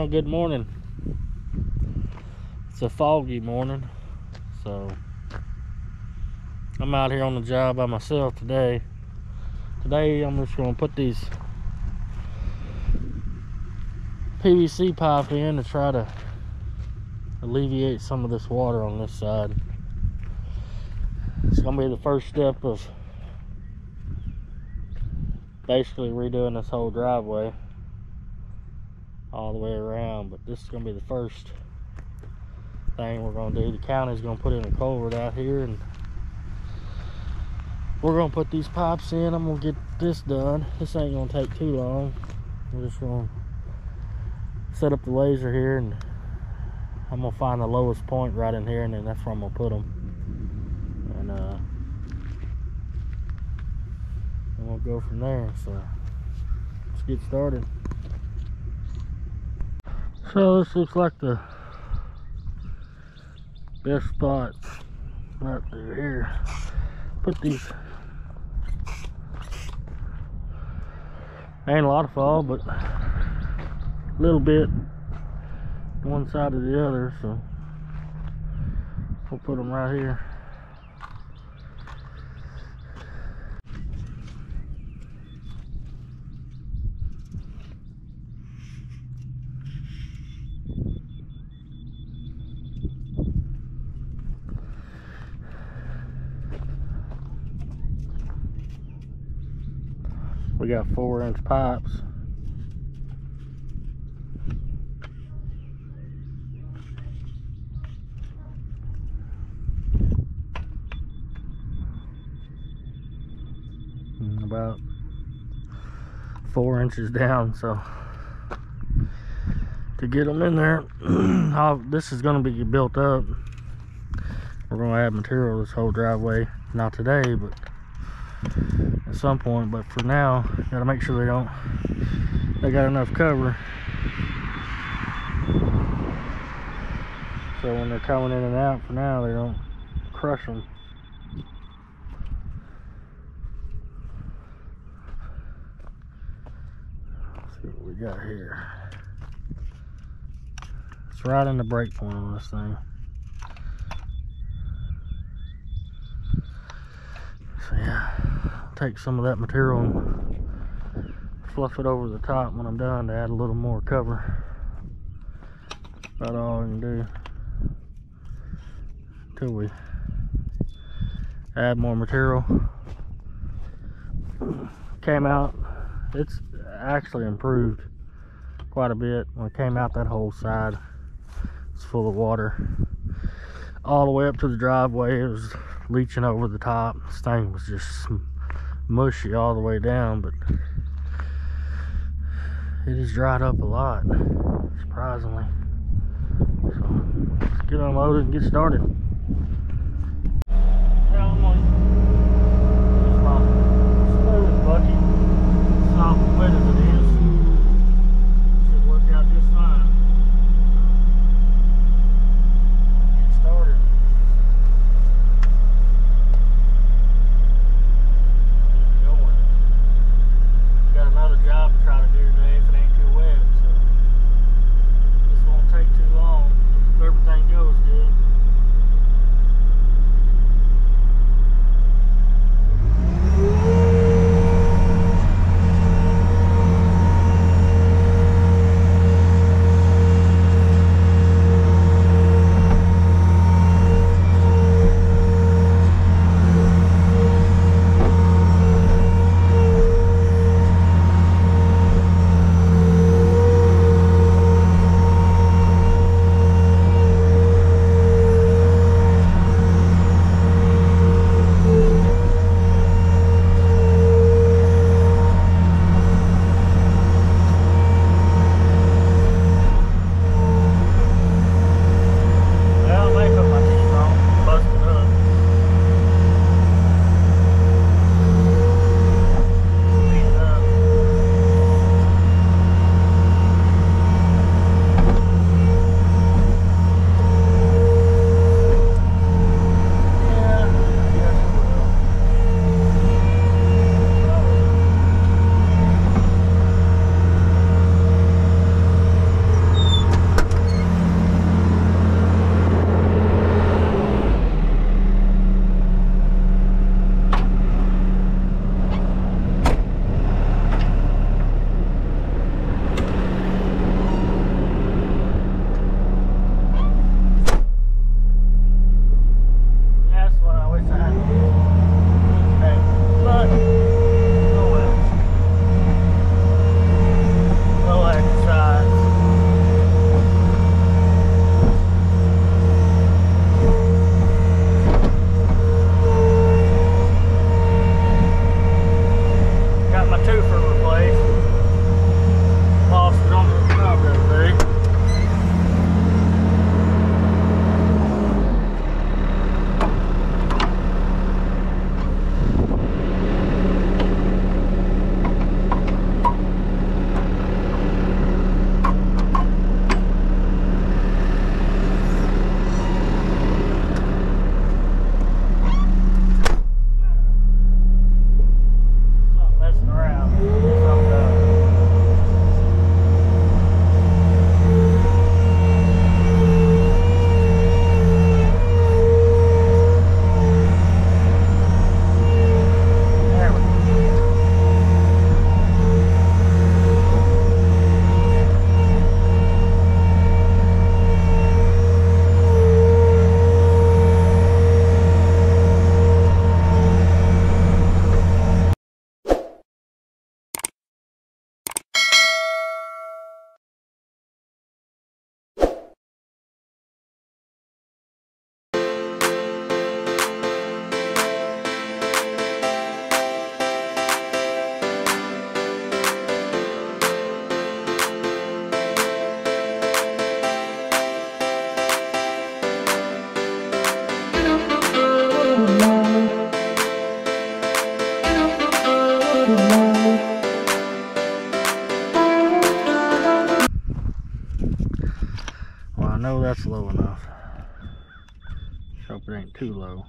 Well, good morning. It's a foggy morning, so I'm out here on the job by myself today. Today I'm just going to put these PVC pipe in to try to alleviate some of this water on this side. It's going to be the first step of basically redoing this whole driveway all the way around, but this is going to be the first thing we're going to do. The county's going to put in a culvert out here, and we're going to put these pipes in. I'm going to get this done. This ain't going to take too long. We're just going to set up the laser here, and I'm going to find the lowest point right in here, and then that's where I'm going to put them. And we'll go from there. So let's get started. So this looks like the best spot right through here. Put these, ain't a lot of fall, but a little bit one side or the other, so we'll put them right here. We got 4-inch pipes. And about 4 inches down, so to get them in there, this is going to be built up. We're going to add material to this whole driveway, not today, but at some point. But for now, gotta make sure they got enough cover, so when they're coming in and out, for now they don't crush them. Let's see what we got here. It's right in the break point on this thing. So yeah, take some of that material and fluff it over the top when I'm done to add a little more cover. About all I can do until we add more material. Came out, it's actually improved quite a bit. When it came out, that whole side was full of water all the way up to the driveway. It was leaching over the top. This thing was just mushy all the way down, but it has dried up a lot, surprisingly. So let's get unloaded and get started. Now I'm going to use my smooth bucket. It's not as wet as it is. Should work out just fine. Get started. Got another job to try to do today if it ain't too wet, so this won't take too long if everything goes good. low enough. Hope it ain't too low.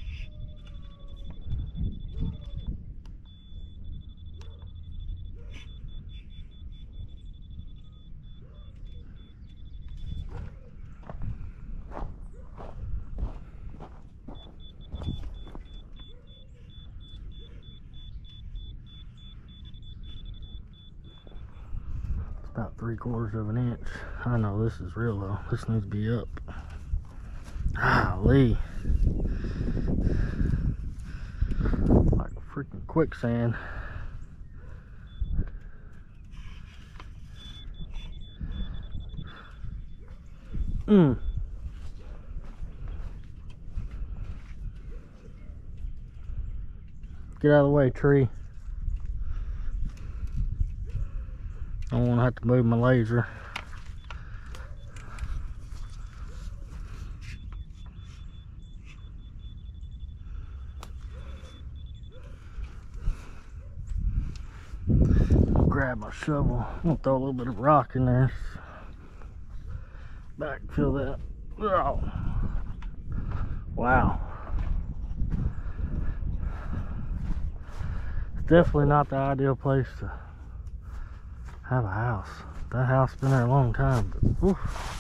About 3/4 of an inch. I know this is real low. This needs to be up. Golly. Like freaking quicksand. Get out of the way, tree. I don't want to have to move my laser. Grab my shovel. I'm gonna throw a little bit of rock in there. Backfill that. Oh. Wow. It's definitely not the ideal place to have a house. That house has been there a long time, but oof.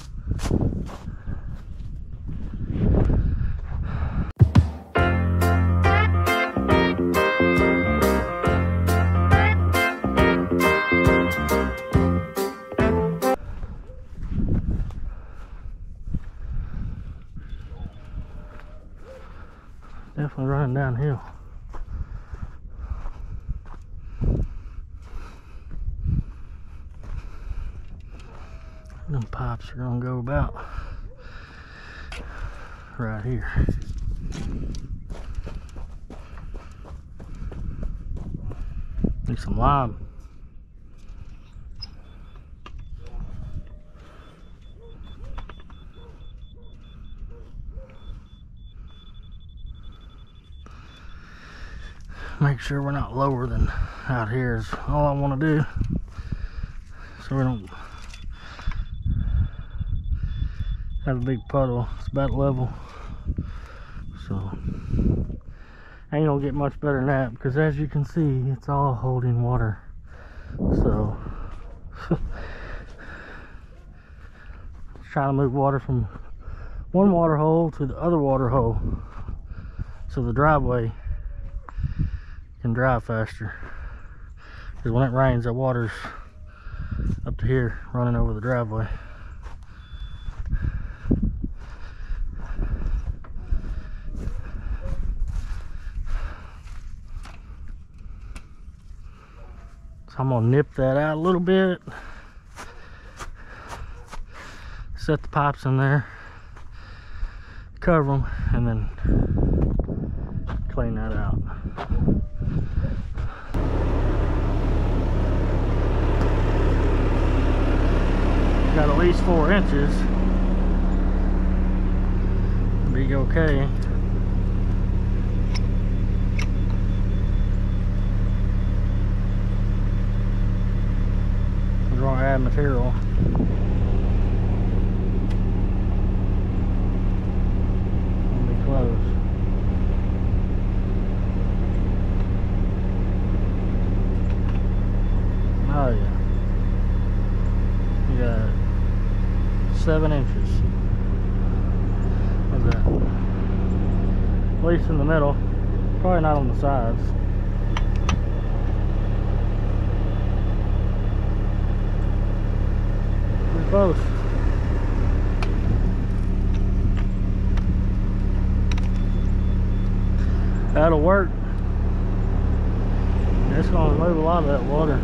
Definitely running downhill. Them pipes are gonna go about right here. Need some lime. Make sure we're not lower than out here is all I want to do, so we don't have a big puddle. It's about level, so ain't gonna get much better than that, because as you can see, it's all holding water. So trying to move water from one water hole to the other water hole, so the driveway can dry faster. Because when it rains, that water's up to here running over the driveway. So I'm gonna nip that out a little bit, set the pipes in there, cover them, and then clean that out. Got at least 4 inches. Be okay. I'm gonna add material. It'll be close. Oh yeah. You got 7 inches. How's that? At least in the middle. Probably not on the sides. Pretty close. That'll work. It's gonna remove a lot of that water.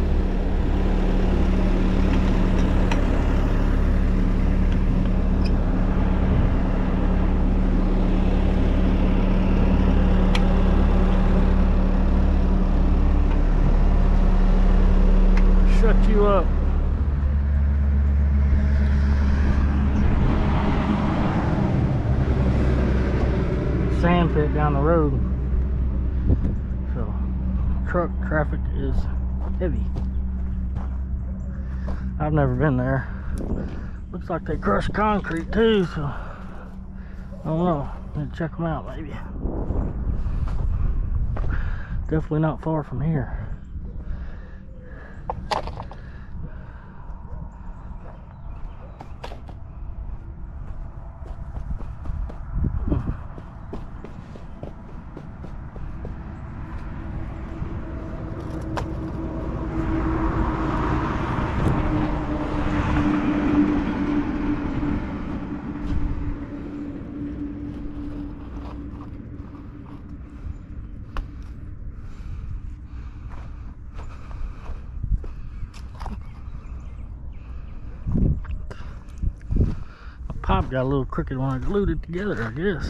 Shut you up. Sand pit down the road, so truck traffic is heavy. I've never been there, Looks like they crushed concrete too, so I don't know. Need to check them out maybe. Definitely not far from here. Pipe got a little crooked when I glued it together, I guess.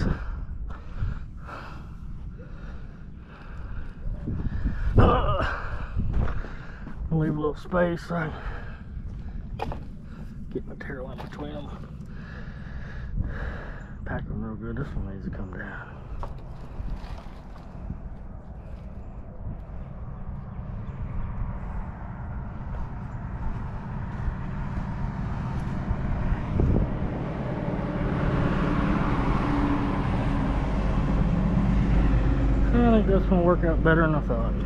I'll leave a little space so I can get my material in between them. Pack them real good. This one needs to come down. I think this one will work out better than I thought.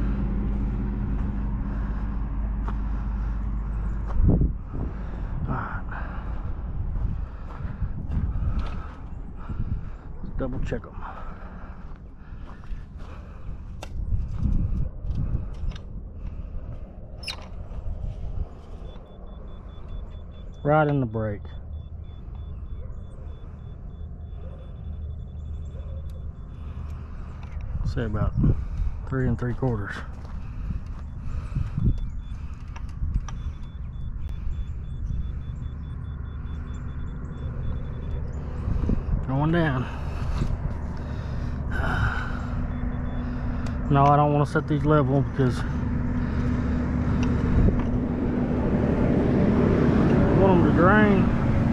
Alright. Let's double check them. Right in the brake. Say about 3 3/4. Going down. No, I don't want to set these level because I want them to drain.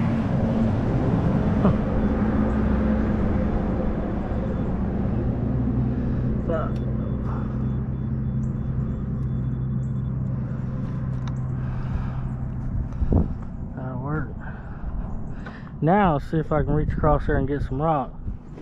That'll work. Now let's see if I can reach across there and get some rock.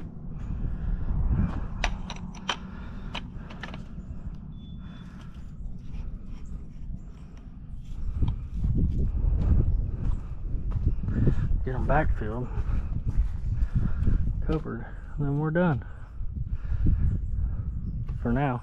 Get them backfilled, covered, and then we're done for now.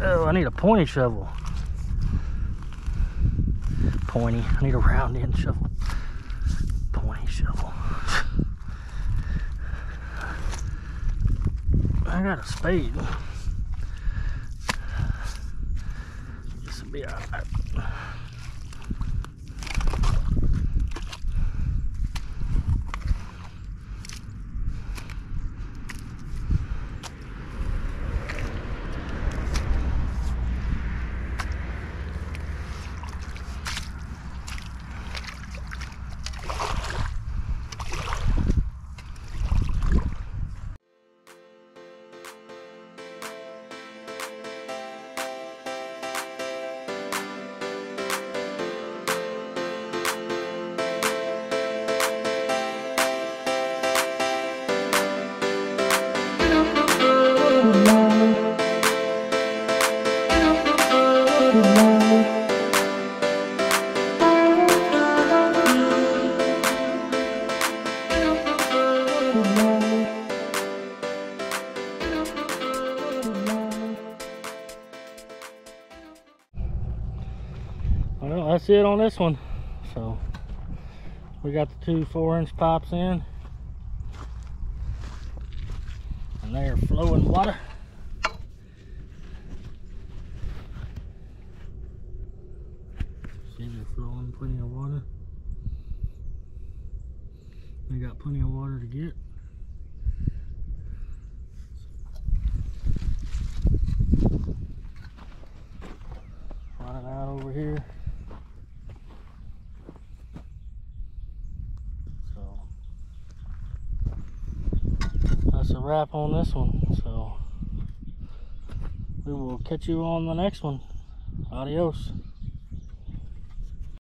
Oh, I need a pointy shovel. Pointy. I need a round end shovel. Pointy shovel. I got a spade. This will be alright. Well, that's it on this one. So we got the two 4-inch pipes in, and they are flowing water. See, they're flowing plenty of water. They got plenty of water to get. Running out over here. So that's a wrap on this one. So we will catch you on the next one. Adios.